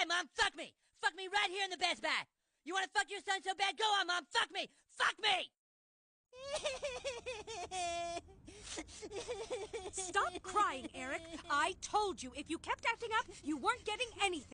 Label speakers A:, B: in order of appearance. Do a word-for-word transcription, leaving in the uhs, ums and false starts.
A: Mom, fuck me! Fuck me right here in the best bath! You wanna fuck your son so bad? Go on, Mom, fuck me! Fuck me!
B: Stop crying, Eric. I told you, if you kept acting up, you weren't getting anything.